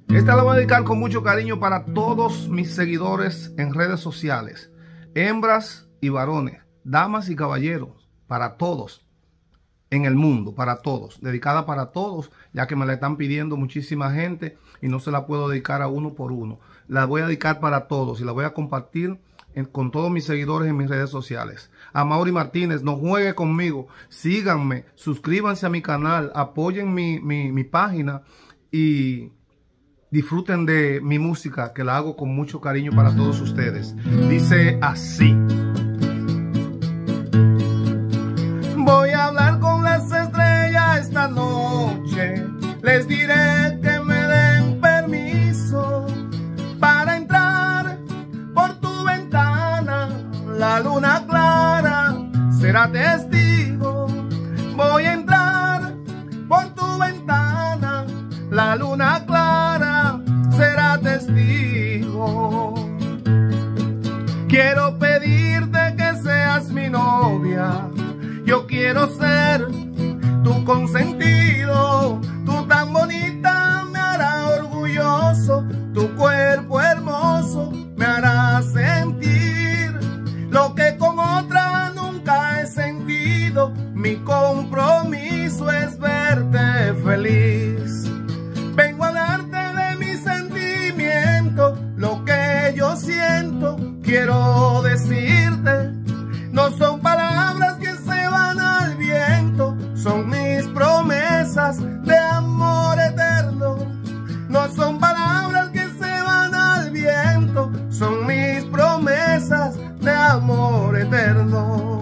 Esta la voy a dedicar con mucho cariño para todos mis seguidores en redes sociales, hembras y varones, damas y caballeros, para todos en el mundo, para todos, dedicada para todos, ya que me la están pidiendo muchísima gente y no se la puedo dedicar a uno por uno. La voy a dedicar para todos y la voy a compartir con todos mis seguidores en mis redes sociales. Amaury Martínez, no juegue conmigo, síganme, suscríbanse a mi canal, apoyen mi página y disfruten de mi música, que la hago con mucho cariño para todos ustedes. Dice así: voy a hablar con las estrellas esta noche, les diré que me den permiso para entrar por tu ventana. La luna clara será testigo. Voy a entrar por tu ventana, la luna clara será testigo. Quiero pedirte que seas mi novia, yo quiero ser tu consentido. Tú tan bonita me hará orgulloso, tu cuerpo hermoso me hará sentir lo que con otra nunca he sentido. Mi compromiso es verte feliz. Vengo a darte de mi sentimiento, lo que yo siento, quiero decirte. No son palabras que se van al viento, son mis promesas de amor eterno. No son palabras que se van al viento, son mis promesas de amor eterno.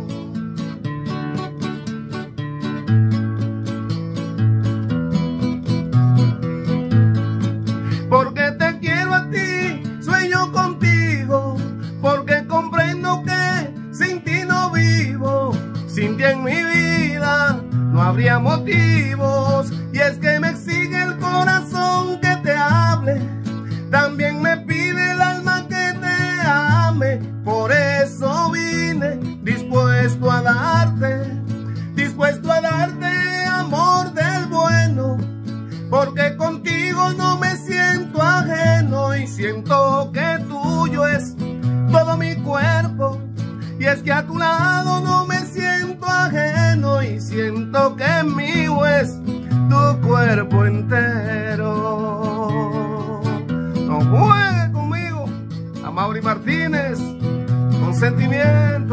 Porque te quiero a ti, sueño contigo, porque comprendo que sin ti no vivo. Sin ti en mi vida no habría motivos, y es que me exige el corazón que te hable, también me pide el alma que te ame. Por eso vine dispuesto a darte amor del bueno, porque contigo no me siento ajeno y siento que tuyo es todo mi cuerpo. Y es que a tu lado no me siento ajeno y siento que mío es tu cuerpo entero. No juegue conmigo, Amaury Martínez, con sentimiento.